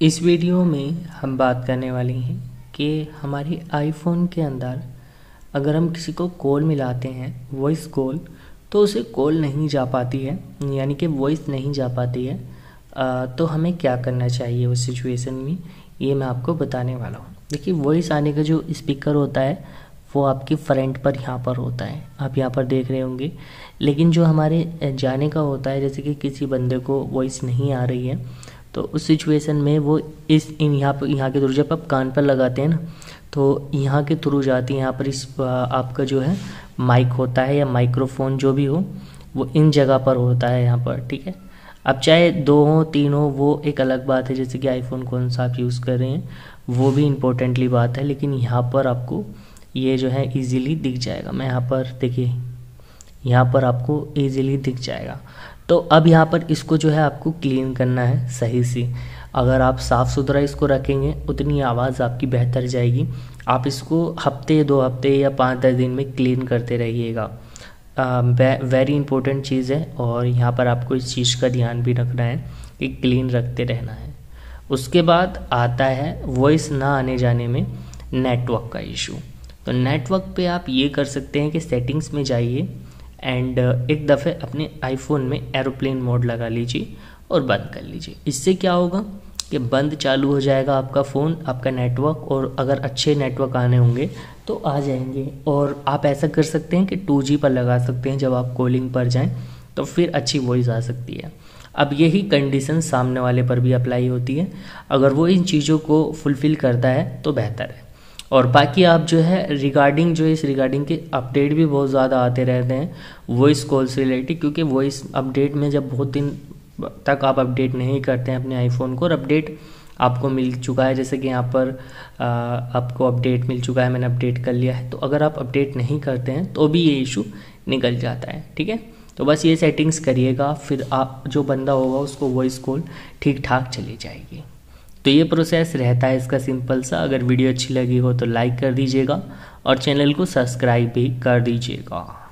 इस वीडियो में हम बात करने वाले हैं कि हमारे आईफोन के अंदर अगर हम किसी को कॉल मिलाते हैं वॉइस कॉल तो उसे कॉल नहीं जा पाती है, यानी कि वॉइस नहीं जा पाती है। तो हमें क्या करना चाहिए उस सिचुएशन में, ये मैं आपको बताने वाला हूँ। देखिए, वॉइस आने का जो स्पीकर होता है वो आपकी फ्रंट पर यहाँ पर होता है, आप यहाँ पर देख रहे होंगे। लेकिन जो हमारे जाने का होता है, जैसे कि किसी बंदे को वॉइस नहीं आ रही है तो उस सिचुएशन में वो यहाँ के थ्रू, जब आप कान पर लगाते हैं ना तो यहाँ के थ्रू जाती है। यहाँ पर इस आपका जो है माइक होता है या माइक्रोफोन जो भी हो वो इन जगह पर होता है यहाँ पर, ठीक है। अब चाहे 2 हो 3 हो वो एक अलग बात है, जैसे कि आईफोन कौन सा आप यूज़ कर रहे हैं वो भी इम्पोर्टेंटली बात है। लेकिन यहाँ पर आपको ये जो है इजीली दिख जाएगा। मैं यहाँ पर देखिए, यहाँ पर आपको इजीली दिख जाएगा। तो अब यहाँ पर इसको जो है आपको क्लीन करना है सही से। अगर आप साफ़ सुथरा इसको रखेंगे उतनी आवाज़ आपकी बेहतर जाएगी। आप इसको हफ्ते 2 हफ्ते या 5-10 दिन में क्लीन करते रहिएगा। वेरी इंपॉर्टेंट चीज़ है और यहाँ पर आपको इस चीज़ का ध्यान भी रखना है कि क्लीन रखते रहना है। उसके बाद आता है वॉइस ना आने जाने में नेटवर्क का इशू। तो नेटवर्क पे आप ये कर सकते हैं कि सेटिंग्स में जाइए एंड एक दफ़े अपने आईफोन में एरोप्लेन मोड लगा लीजिए और बंद कर लीजिए। इससे क्या होगा कि बंद चालू हो जाएगा आपका फ़ोन, आपका नेटवर्क, और अगर अच्छे नेटवर्क आने होंगे तो आ जाएंगे। और आप ऐसा कर सकते हैं कि 2G पर लगा सकते हैं, जब आप कॉलिंग पर जाएं तो फिर अच्छी वॉइस आ सकती है। अब यही कंडीशन सामने वाले पर भी अप्लाई होती है। अगर वो इन चीज़ों को फुलफ़िल करता है तो बेहतर है। और बाकी आप जो है इस रिगार्डिंग के अपडेट भी बहुत ज़्यादा आते रहते हैं वॉइस कॉल से रिलेटेड, क्योंकि वॉइस अपडेट में जब बहुत दिन तक आप अपडेट नहीं करते हैं अपने आईफोन को और अपडेट आपको मिल चुका है, जैसे कि यहाँ पर आपको अपडेट मिल चुका है, मैंने अपडेट कर लिया है, तो अगर आप अपडेट नहीं करते हैं तो भी ये इशू निकल जाता है, ठीक है। तो बस ये सेटिंग्स करिएगा, फिर आप जो बंदा होगा उसको वॉइस कॉल ठीक ठाक चली जाएगी। तो ये प्रोसेस रहता है इसका सिंपल सा। अगर वीडियो अच्छी लगी हो तो लाइक कर दीजिएगा और चैनल को सब्सक्राइब भी कर दीजिएगा।